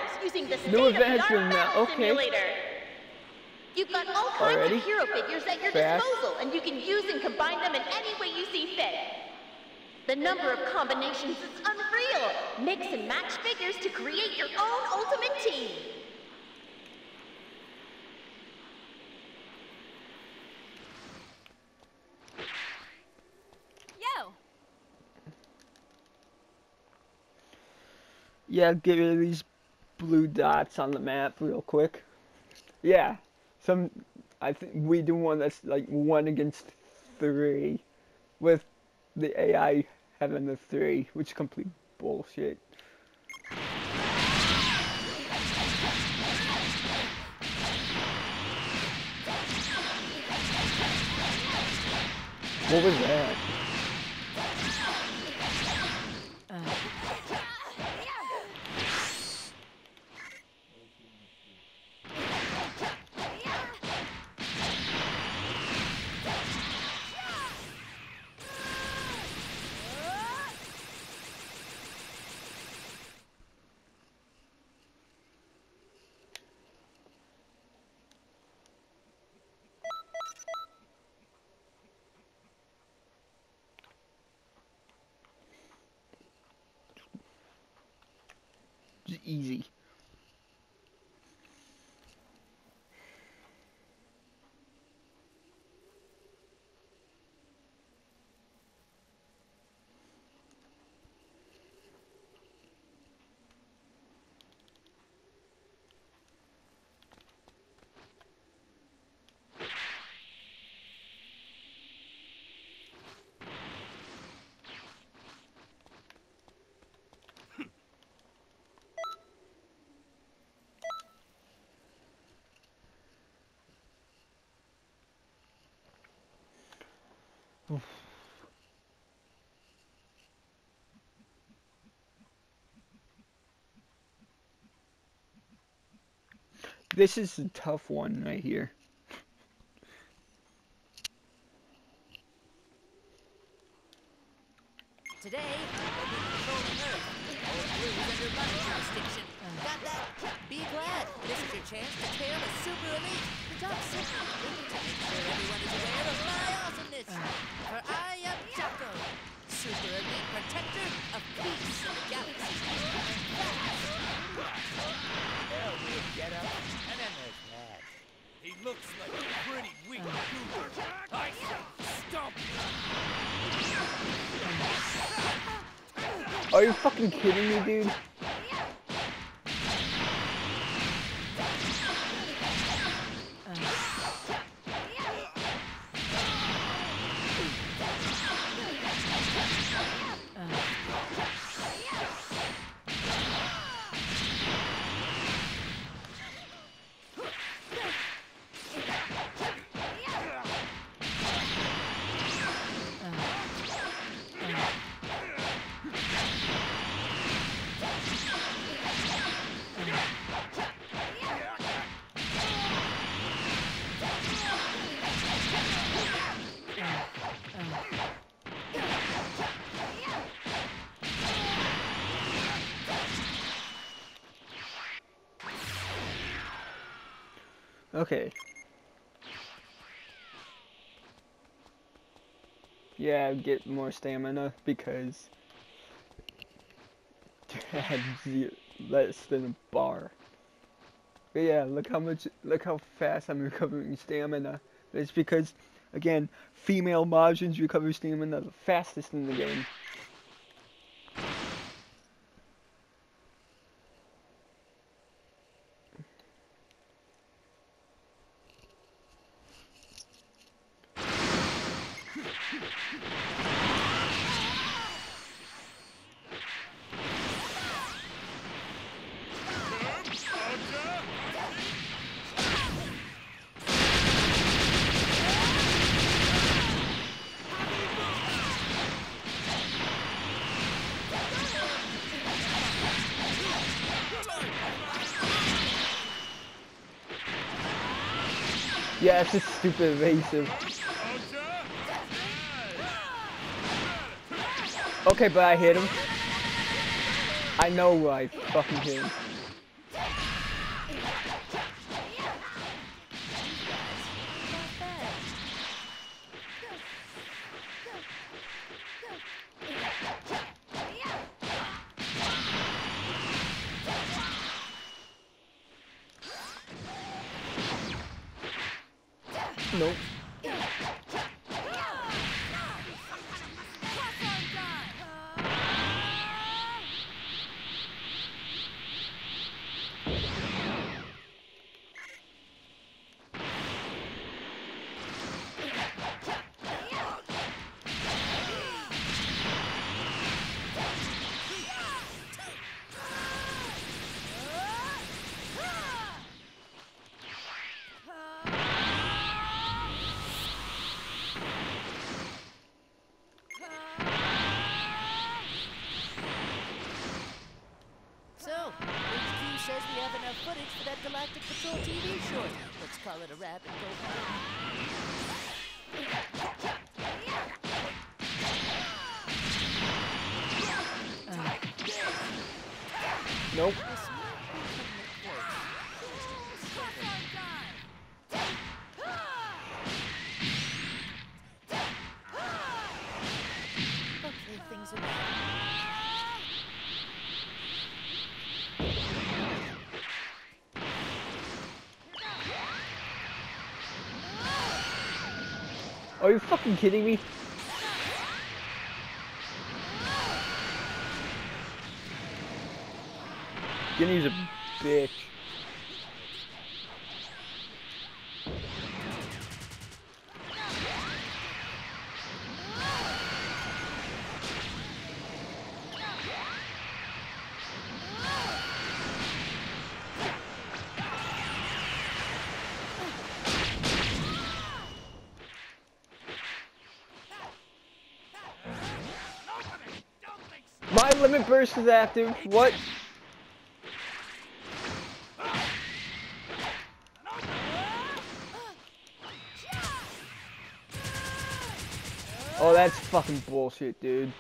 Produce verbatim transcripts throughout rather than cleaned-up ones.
battles using the No state-of-the-art advancement now. battle Okay. simulator. You've got all kinds Already? of hero figures at your Fast. disposal, and you can use and combine them in any way you see fit. The number of combinations is unreal. Mix and match figures to create your own ultimate team. Yo! Yeah, get rid of these blue dots on the map real quick. Yeah, some. I think we do one that's like one against three, with the A I having the three, which is complete bullshit. What was that? Just easy. This is a tough one right here. Today, we'll be controlling Earth. All blue is under my jurisdiction. Got that? Be glad. This is your chance to tail a super elite, the top super elite, to make sure everyone is aware of my awesomeness. For I am Jocko, super elite protector of peace in the galaxy. There'll be a get up, and then there's that. He looks like a pretty weak cougar. I shall stomp him. Are you fucking kidding me, dude? Okay. Yeah, get more stamina because I had zero, less than a bar. But yeah, look how much, look how fast I'm recovering stamina. It's because, again, female Majins recover stamina the fastest in the game. Yeah, it's just stupid evasive. Okay, but I hit him. I know I fucking hit him. Nope. So, H Q says we have enough footage for that Galactic Patrol T V short. Let's call it a wrap and go home. Nope. This might be close. Okay, things are bad. Are you fucking kidding me? Guinea's a bitch. My limit burst is active. What? Oh, that's fucking bullshit, dude.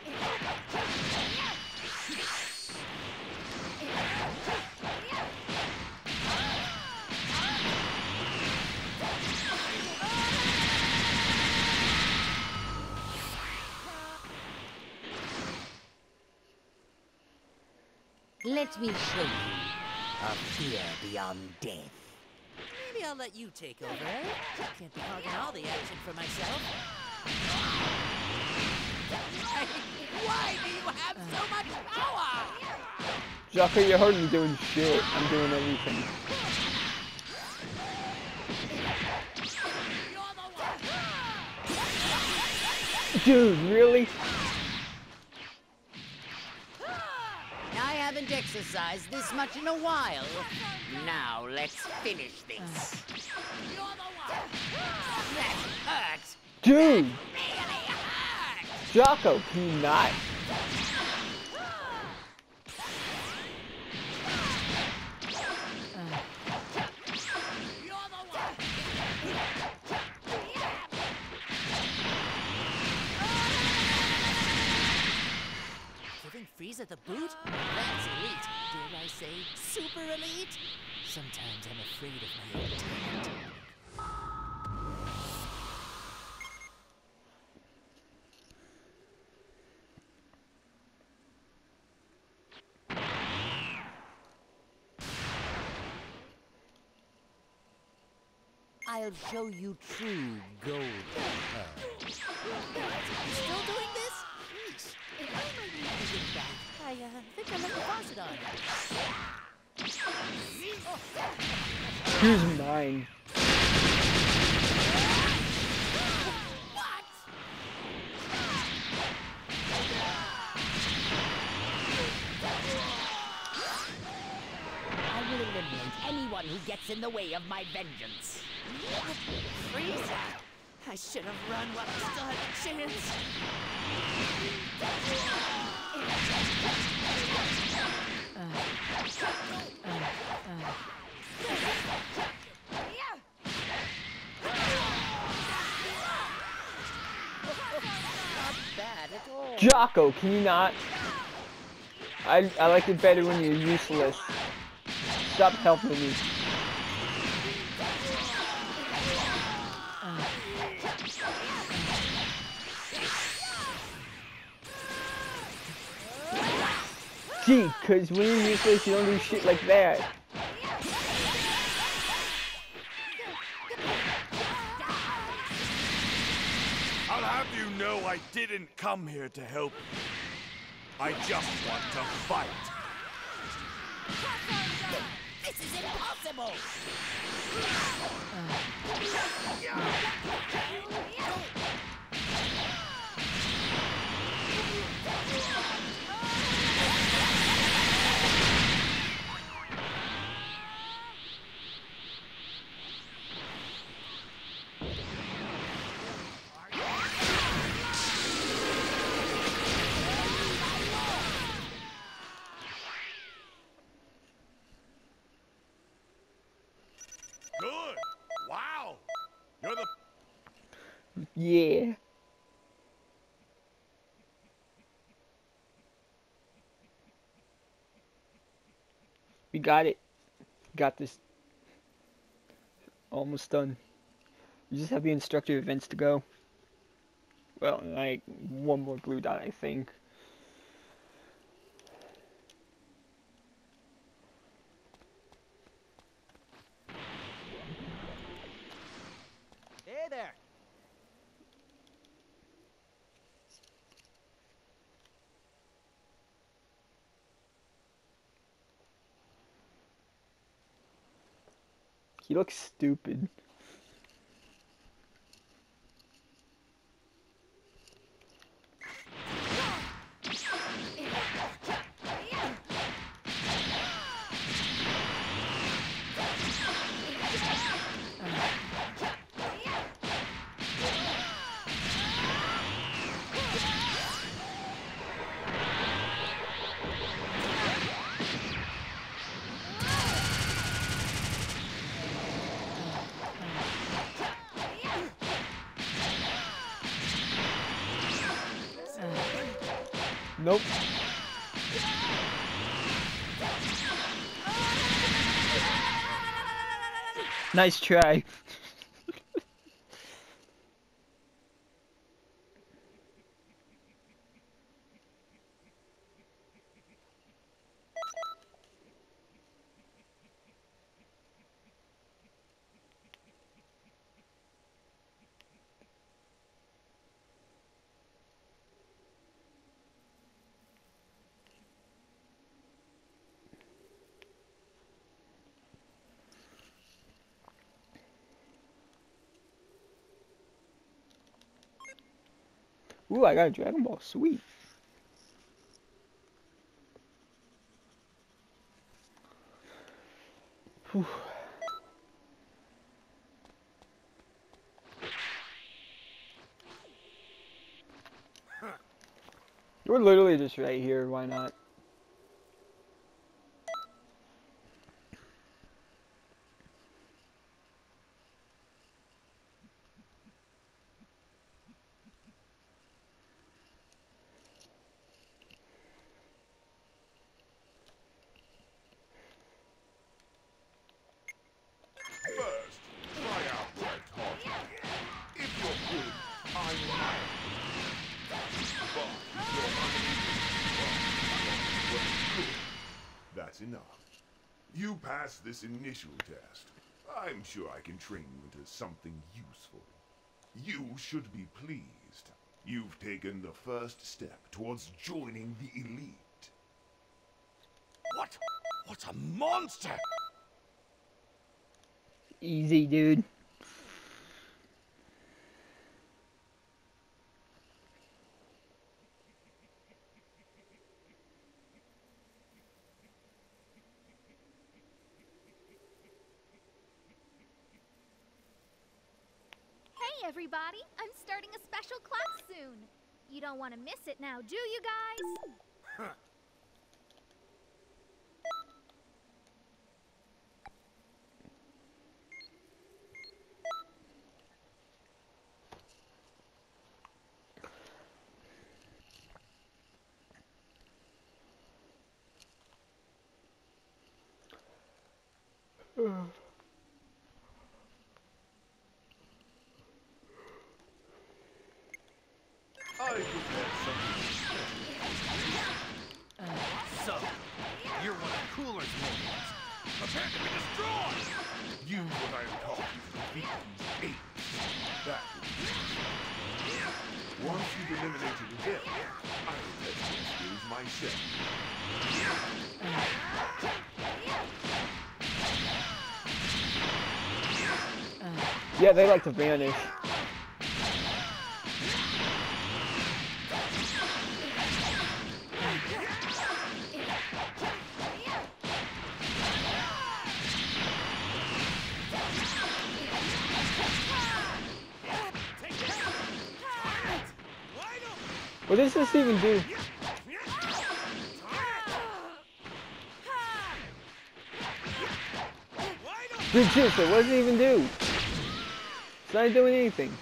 Let me show you a fear beyond death. Maybe I'll let you take over, eh? Can't be hogging all the action for myself. Why do you have so much power? Jocko, you're hardly doing shit. I'm doing everything. Dude, really? I haven't exercised this much in a while. Now let's finish this. That hurts. Dude! Really hurts. Jocko, can you not? Giving Frieza the boot? That's elite. Dare I say, super elite? Sometimes I'm afraid of my own talent. I'll show you true gold. You still doing this? Jeez. Why am I reading this back? I uh, think I left the faucet on. Here's mine. I will eliminate anyone who gets in the way of my vengeance. Frieza! I should have run while I still had a chance. Not bad at all. Jocko, can you not? I, I like it better when you're useless. Stop helping me. Gee, cause when you're useless, you don't do shit like that. have you know I didn't come here to help you. I just want to fight. This is impossible! Good. Wow. You're the... Yeah. We got it. Got this. Almost done. You just have the instructor events to go. Well, like one more blue dot, I think. Hey there. He looks stupid. Nope. Nice try. Ooh, I got a Dragon Ball. Sweet. Whew. We're literally just right here. Why not? First, try out that hard. If you're good, I'm mine. But if you're good, that's enough. You pass this initial test. I'm sure I can train you into something useful. You should be pleased. You've taken the first step towards joining the elite. What? What a monster! Easy, dude. Hey everybody, I'm starting a special class soon. You don't want to miss it now, do you guys? Huh. I prepared something special. So, you're one of Cooler's minions. Prepare to be destroyed! Use what I've taught you to defeat these apes. That will be Once you've eliminated them, I'll test your skills myself. Yeah, they like to vanish. What does this even do? Dude, seriously, what does it even do? It's not doing anything.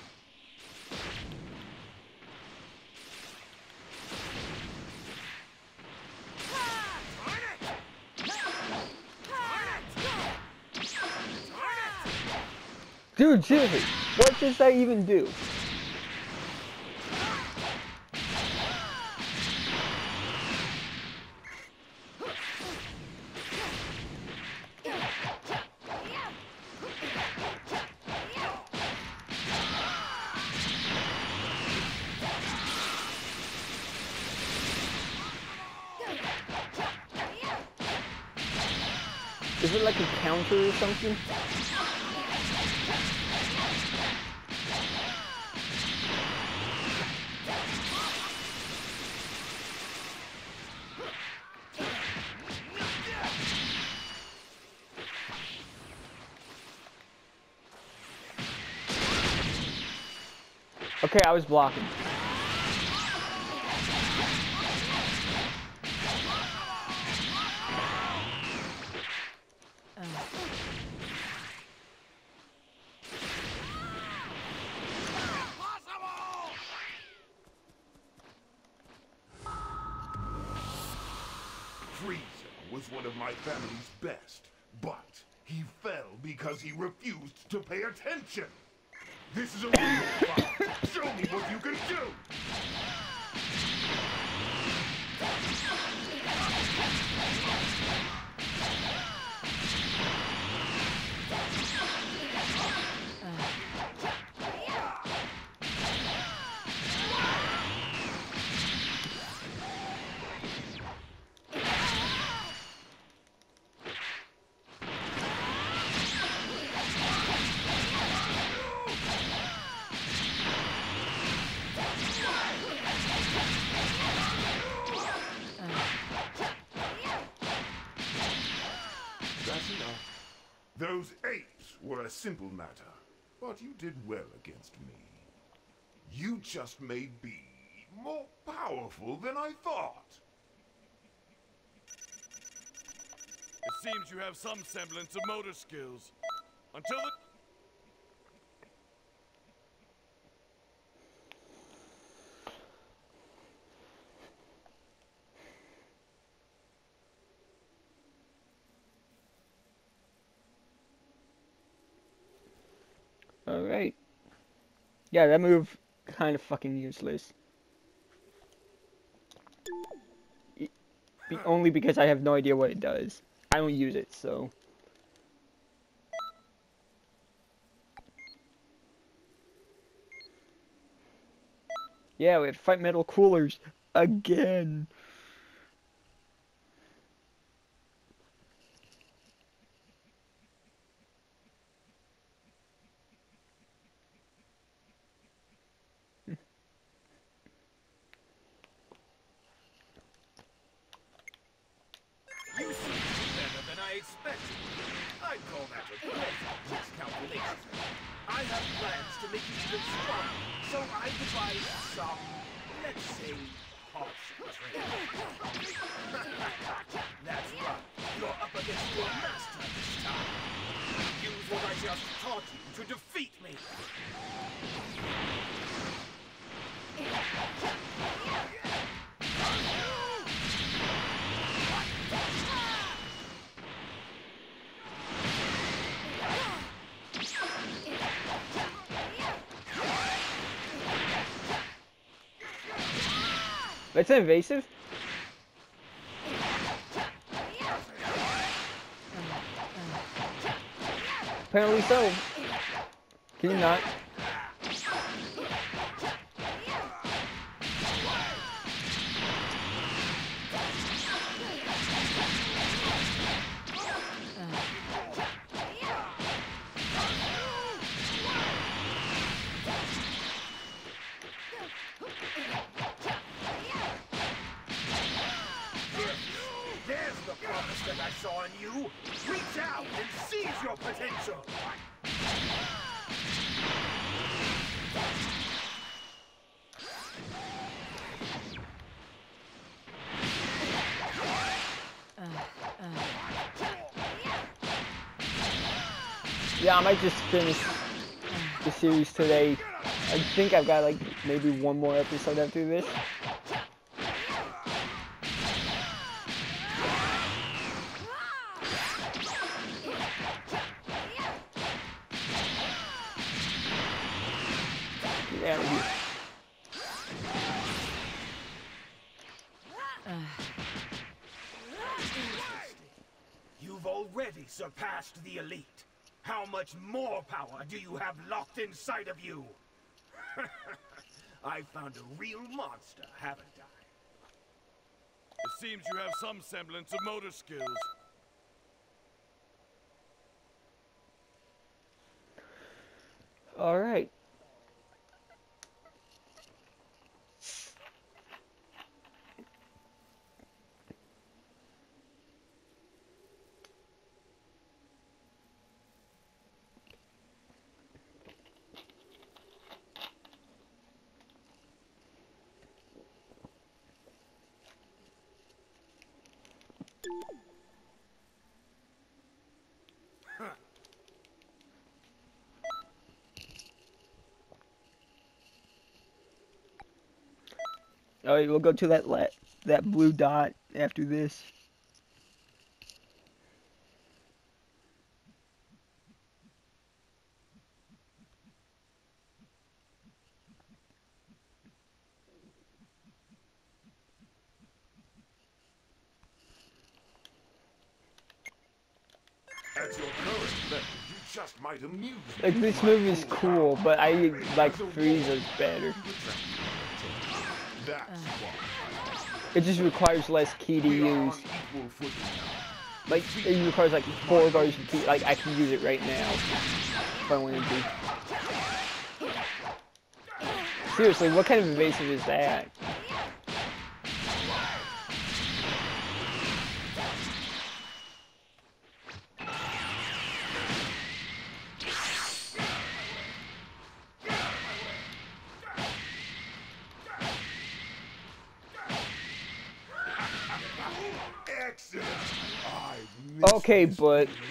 Dude, seriously, what does that even do? Is it like a counter or something? Okay, I was blocking. Frieza was one of my family's best, but he fell because he refused to pay attention. This is a real fight. Show me what you can do. That's enough. Those apes were a simple matter, but you did well against me. You just made me more powerful than I thought. It seems you have some semblance of motor skills. Until the... Alright. Yeah, that move kind of fucking useless. E- be- only because I have no idea what it does. I don't use it, so. Yeah, we have to fight metal coolers again. You seem to be better than I expected. I'd call that a pleasant miscalculation. I have plans to make you even stronger, so I devised some, let's say, partial training. That's right. You're up against your master this time. Use what I just taught you to defeat me. That's invasive? Apparently so. Can you not? Reach out and seize your potential! Yeah, I might just finish the series today. I think I've got like maybe one more episode after this. Get out of here. You've already surpassed the elite. How much more power do you have locked inside of you? I found a real monster, haven't I? It seems you have some semblance of motor skills. All right. All right, we'll go to that la that blue dot after this. At your current level, you just might amuse me. Like, this My movie's cool cool, power but I raised like as a Frieza's warrior better. to attract your attention. That's why. It just requires less key to We are on use. equal footing now. Like, it requires like four bars of key. Like, I can use it right now if I wanted to. Seriously, what kind of evasive is that? Excellent. I miss Okay, this but feeling.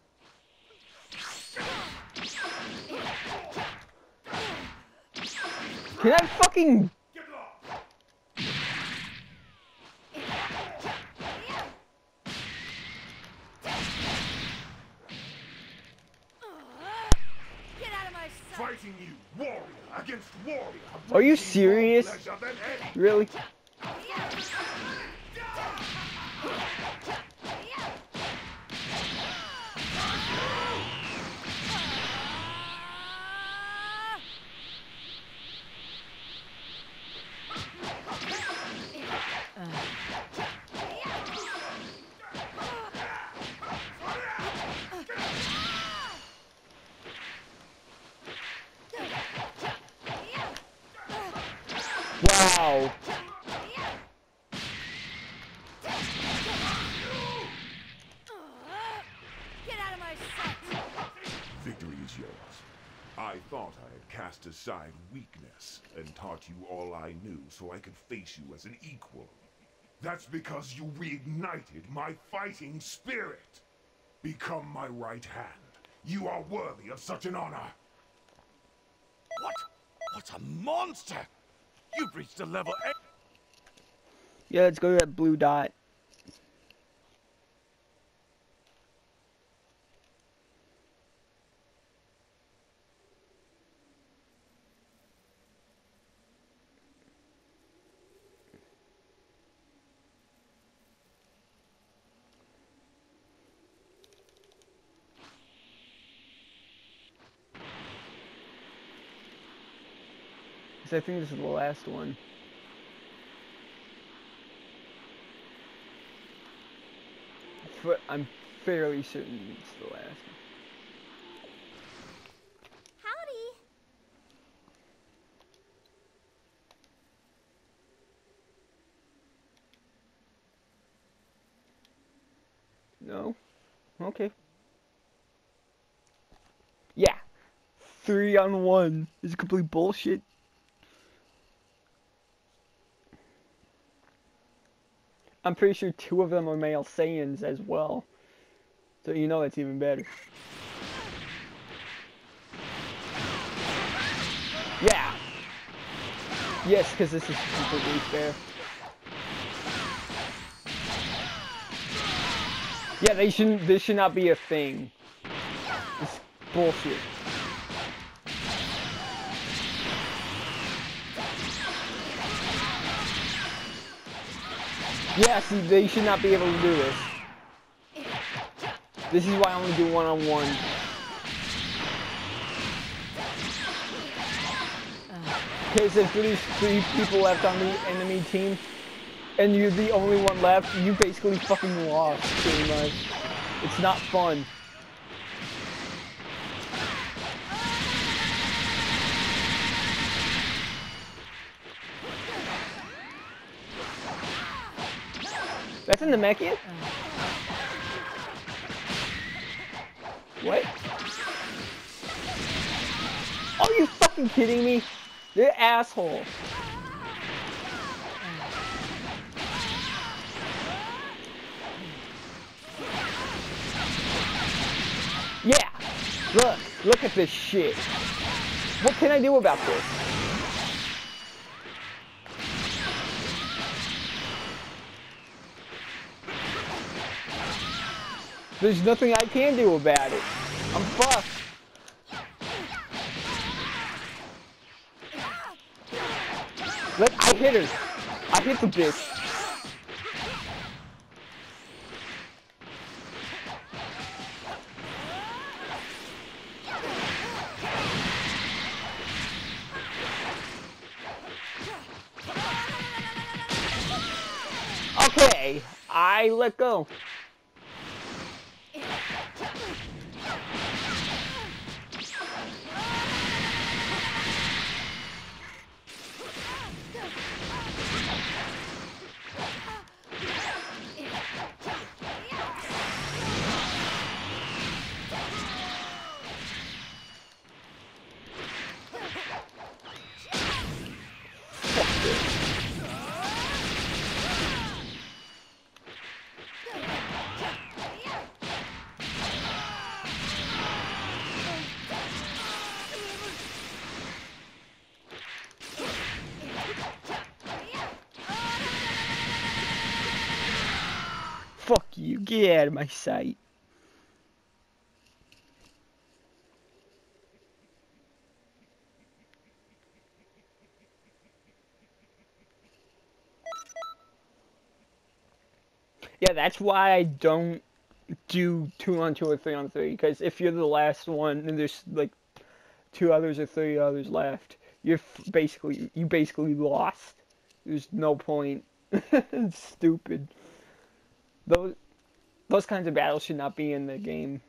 can I fucking? Get lost. Get out of my sight! Fighting you, warrior against warrior. Are you brings me more serious? pleasure than any. Really? Wow. Get out of my sight! Victory is yours. I thought I had cast aside weakness and taught you all I knew so I could face you as an equal. That's because you reignited my fighting spirit. Become my right hand. You are worthy of such an honor. What? What a monster! You've reached a level eight. Yeah, let's go to that blue dot. I think this is the last one. But I'm fairly certain it's the last one. Howdy! No? Okay. Yeah. Three on one is complete bullshit. I'm pretty sure two of them are male Saiyans as well. So you know that's even better. Yeah. Yes, because this is completely fair. Yeah, they shouldn't. This should not be a thing. It's bullshit. Yeah, see, they should not be able to do this. This is why I only do one-on-one. Because if there's three people left on the enemy team, and you're the only one left, you basically fucking lost, pretty much. It's not fun. That's in the Namekian? What? Are you fucking kidding me? You're an asshole. Yeah! Look! Look at this shit! What can I do about this? There's nothing I can do about it. I'm fucked. Let I hit her. I hit the bitch. Okay, I let go. Fuck you, get out of my sight. Yeah, that's why I don't do two on two or three on three, because if you're the last one and there's like two others or three others left, you're f basically, you basically lost. There's no point. It's stupid. Those, those kinds of battles should not be in the game.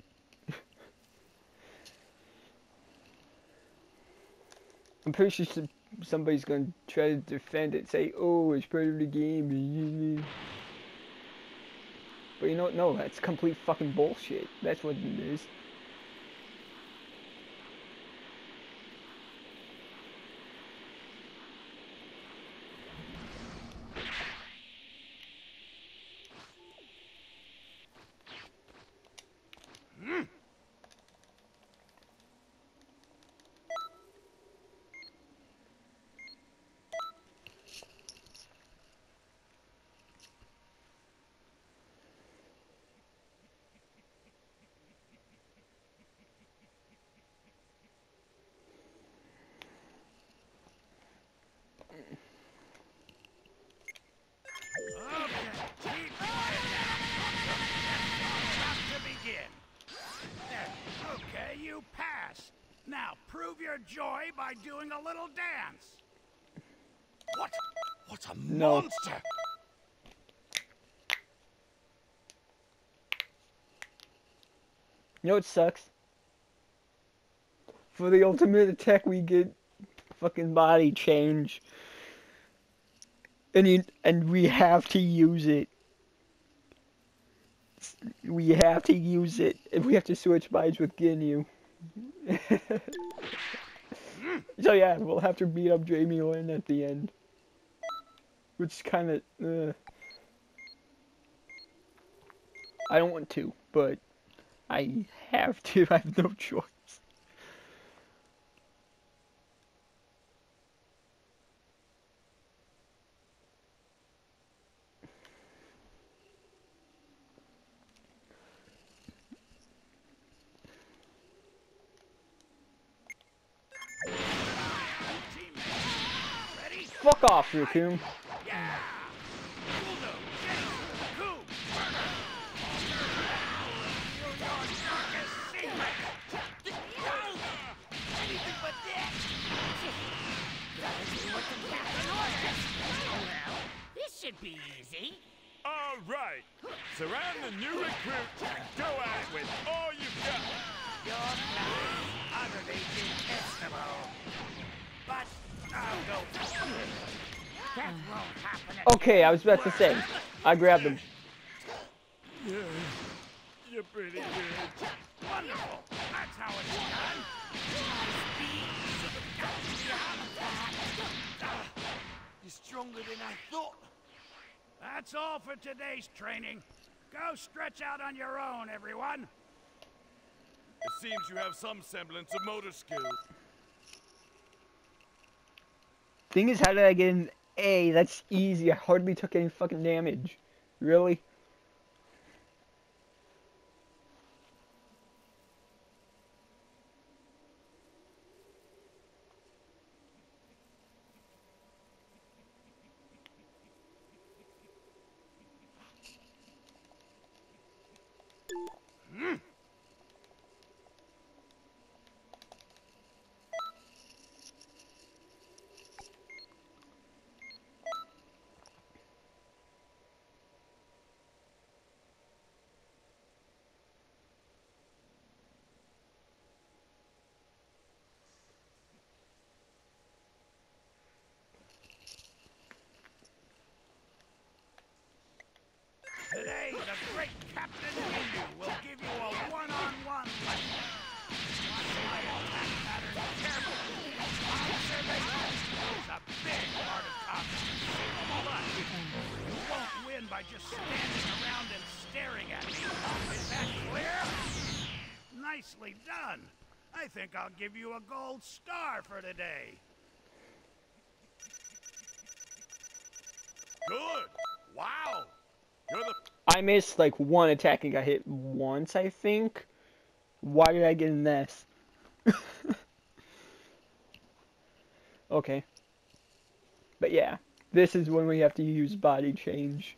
I'm pretty sure some, somebody's gonna try to defend it, say, oh, it's part of the game. But you know what? No, that's complete fucking bullshit. That's what it is. Okay, you pass. Now prove your joy by doing a little dance. What? What a No. monster! You know what sucks? For the ultimate attack, we get fucking body change, and you and we have to use it. we have to use it. If we have to switch bodies with Ginyu. So yeah, we'll have to beat up Jamie Lynn at the end. Which kind of, uh, I don't want to, but I have to. I have no choice. Fuck off, Raccoon. This should be easy. All right. Surround the new recruit and go at it with all you've got. Your plan is utterly detestable. But I'll go for it. That won't happen. Okay, I was about to say. I grabbed him. Yeah, you're pretty good. Wonderful. That's how it's done. You're stronger than I thought. That's all for today's training. Go stretch out on your own, everyone. It seems you have some semblance of motor skill. Thing is, how did I get an A? That's easy. I hardly took any fucking damage. Really? Today, the great Captain Ginyu will give you a one-on-one lesson. Watch my attack pattern carefully. Observation is a big part of combat. But you won't win by just standing around and staring at me. Is that clear? Nicely done. I think I'll give you a gold star for today. Good. Wow. You're the... I missed like one attack and got hit once, I think. Why did I get an S? Okay. But yeah, this is when we have to use body change.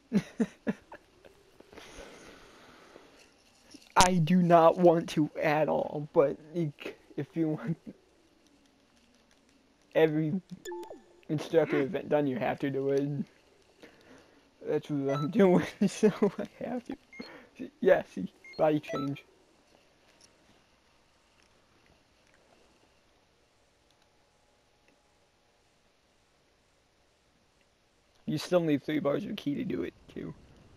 I do not want to at all, but if you want every instructor event done, you have to do it. That's what I'm doing, so I have to. Yeah, see, body change. You still need three bars of key to do it, too.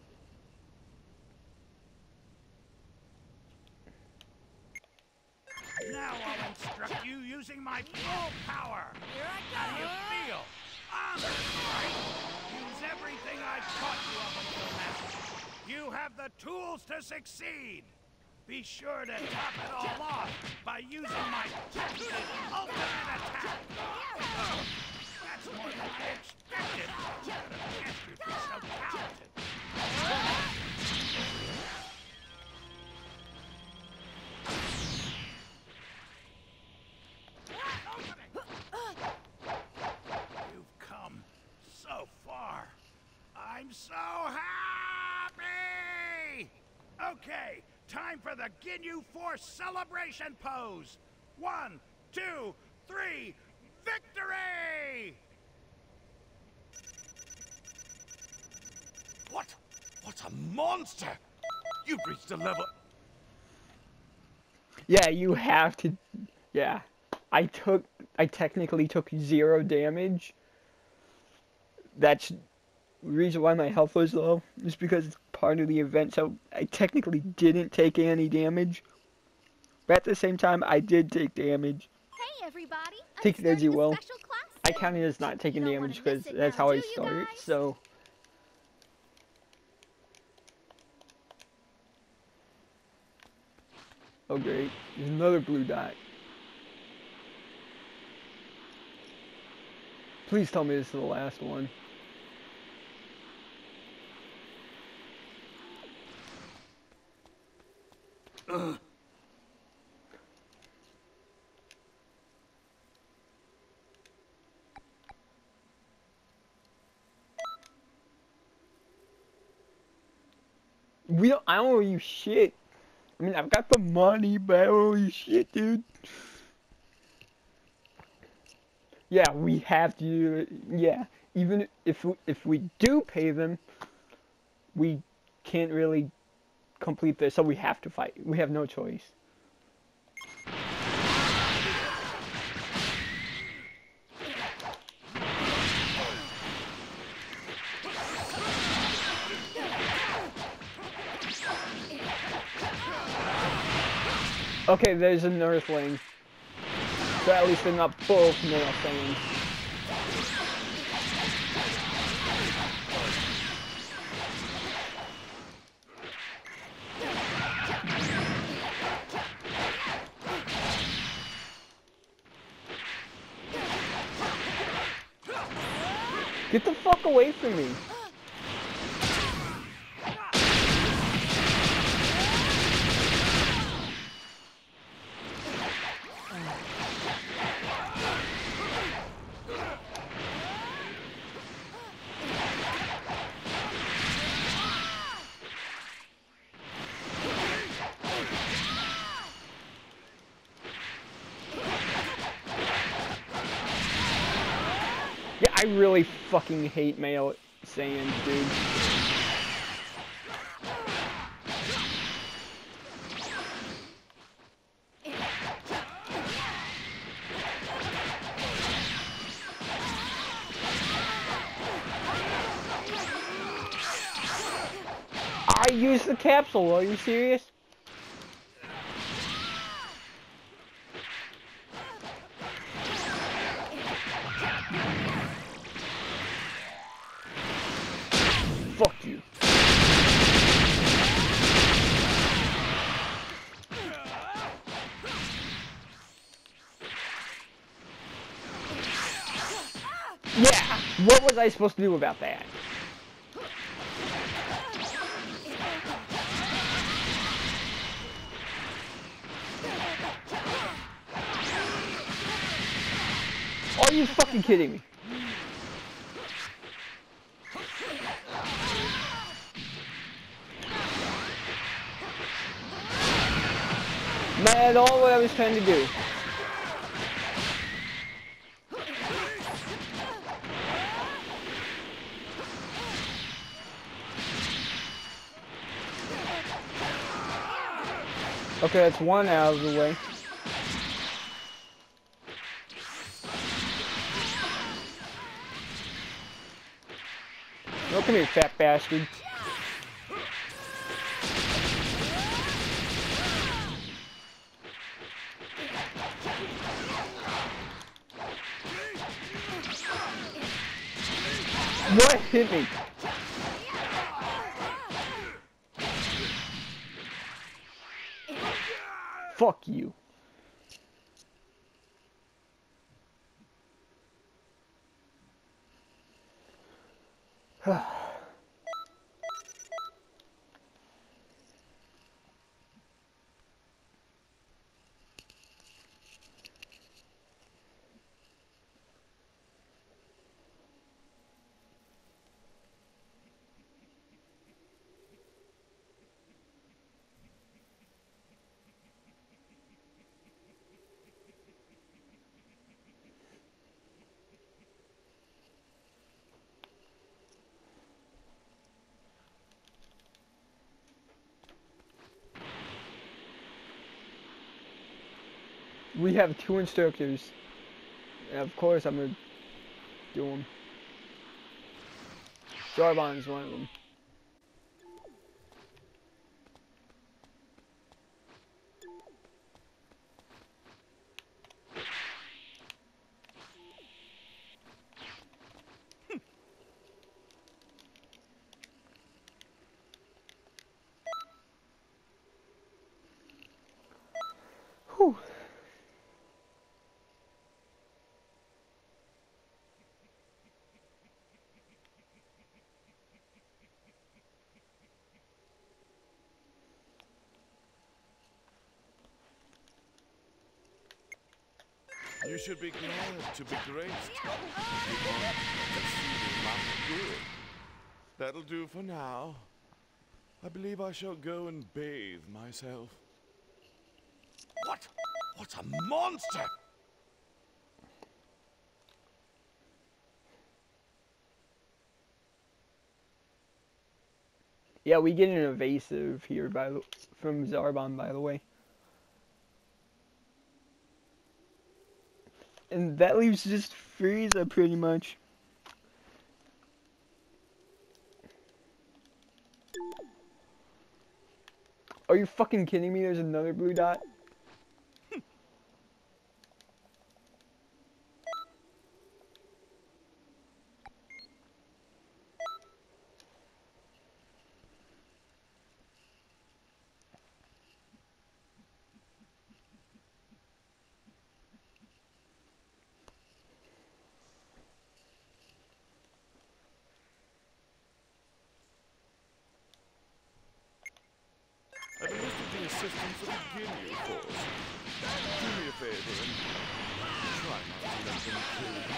Now I'll instruct you using my full power. Here I go. How do you feel? Honor, right? Use everything I've taught you up until now. You have the tools to succeed. Be sure to top it all off by using my patented ultimate attack. Oh, that's more than I expected. What a master to be so talented. You've come so far. I'm so happy! Okay, time for the Ginyu Force celebration pose. One, two, three, victory! What? What a monster! You've reached a level... Yeah, you have to... Yeah. I took... I technically took zero damage. That's the reason why my health was low. Is because part of the event, so I technically didn't take any damage. But at the same time, I did take damage. Hey everybody, I'm Take it as you starting a will. special class I soon. counted as not taking You don't damage wanna miss because it that's now, how do I you started, guys? so... Oh great, there's another blue dot. Please tell me this is the last one. Ugh. We don't, I don't owe you shit. I mean, I've got the money, but I don't owe you shit, dude. Yeah, we have to, yeah, even if, if we do pay them, we can't really complete this, so we have to fight. We have no choice. Okay, there's an Earthling. So at least they're not both male things. Get the fuck away from me. Yeah, I really fucking hate male Saiyans, dude. I used the capsule, are you serious? Fuck you. Yeah, what was I supposed to do about that? Are you fucking kidding me? Man, all what I was trying to do. Okay, that's one out of the way. Oh, come here, fat bastard. What hit me? Fuck you. We have two instructors. And of course, I'm gonna do them. Zarbon is one of them. Whew. You should be glad to be graced. Exceeding my good. That'll do for now. I believe I shall go and bathe myself. What? What's a monster? Yeah, we get an evasive here by the, from Zarbon, by the way. And that leaves just Frieza, pretty much. Are you fucking kidding me? There's another blue dot? I've enlisted the assistance of the Ginyu Force. Do me a favor and try not to let them kill you.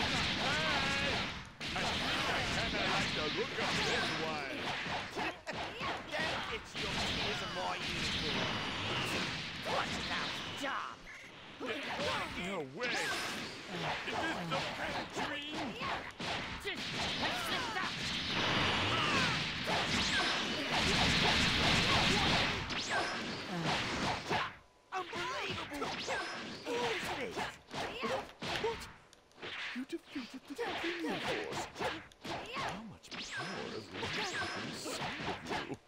I think I kinda like the look of this one. That gets your tears of more uniform. What's now job? No way! Is this some kind of dream? Just let's lift up. Unbelievable! Who is this? What? You defeated the Ginyu Force? How much power has left inside of you?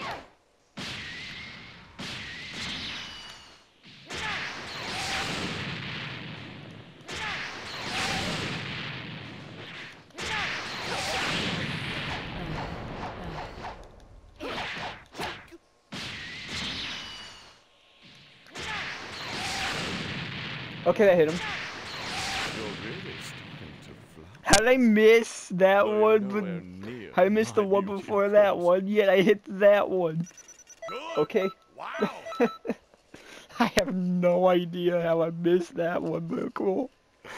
Okay, that hit him. You're really starting to flap. How did I miss that Well, one? you're nowhere But near I missed the my one beauty, before of that course. one, yet I hit that one. Good. Okay. Wow. I have no idea how I missed that one, but cool.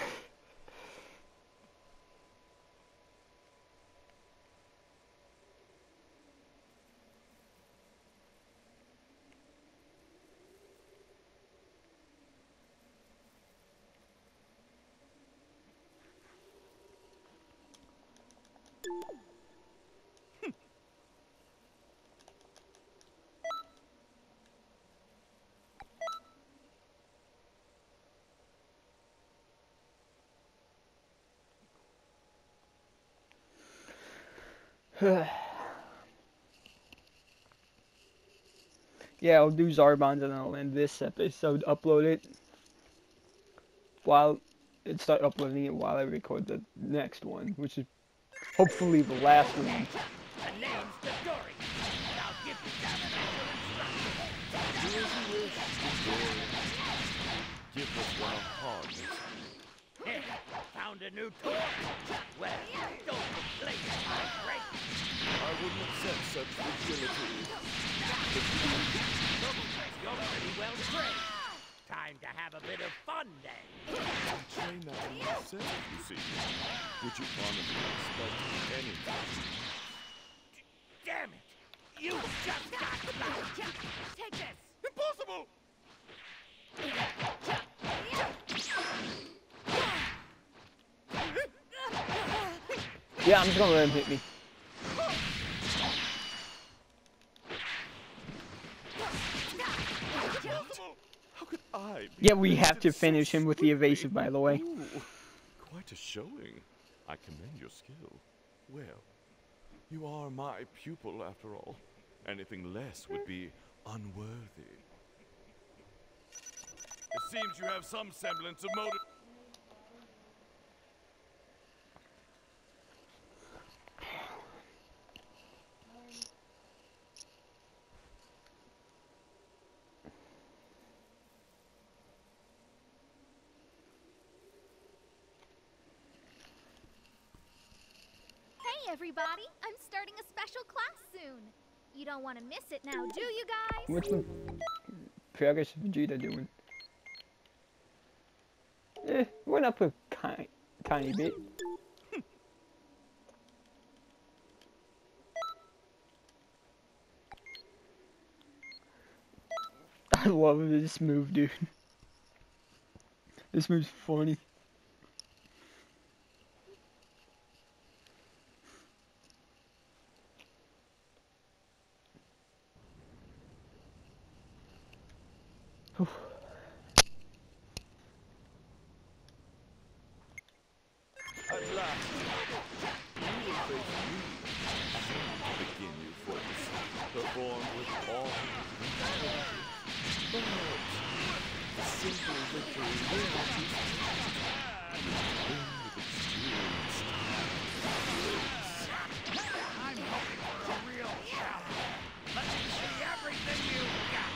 Yeah, I'll do Zarbon's and I'll end this episode, upload it while it start uploading it while I record the next one, which is hopefully the last one. The name's Dodori. And I'll give you down an actual Do as you wish, Midori. Give this one a hard lesson. instruction. Found a new toy. Well, don't complain, my friend. I wouldn't accept such fragility. You're pretty well trained. Time to have a bit of fun then. I train that in myself, you see. Would you honestly expect anything? Damn it! You just got lucky. Take this. Impossible! Yeah, I'm just gonna let him hit me. How could I be Yeah, we have evaded to so finish him with the swiftly? evasive, by the way. Ooh, quite a showing. I commend your skill. Well, you are my pupil after all. Anything less would be unworthy. It seems you have some semblance of motive. Hey everybody, I'm starting a special class soon. You don't want to miss it now, do you guys? What's the progress Vegeta doing? Eh, went up a tiny, tiny bit. I love this move, dude. This move's funny. At last, you will face me. I begin you focus, performed with all but the simple victory will not be win with extreme style. I'm hoping for a real challenge. Let me see everything you've got.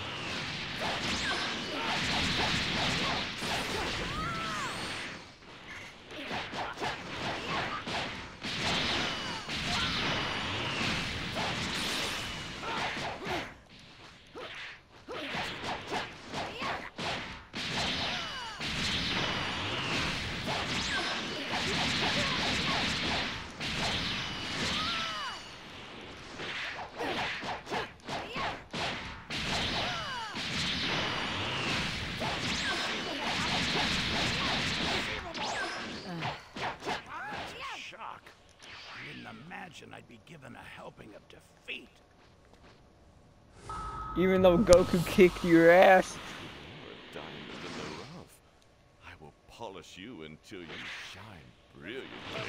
Shock. I didn't imagine I'd be given a helping of defeat. Even though Goku kicked your ass. You're a diamond in the rough. I will polish you until you shine brilliantly.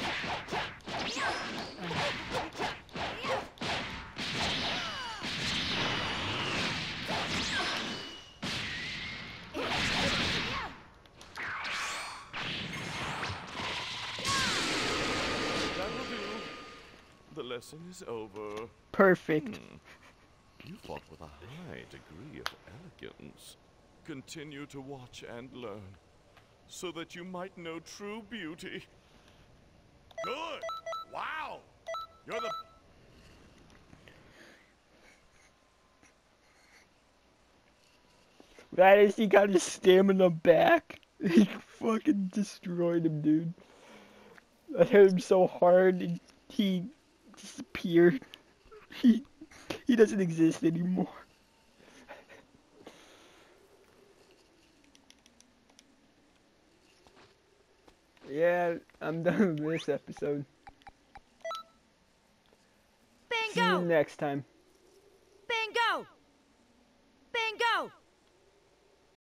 That will do. The lesson is over. Perfect. Hmm. You fought with a high degree of elegance. Continue to watch and learn, so that you might know true beauty. Good! Wow! You're the... That is, he got his stamina back. He fucking destroyed him, dude. I hit him so hard, and he disappeared. He, he doesn't exist anymore. Yeah, I'm done with this episode. See you Bingo! next time.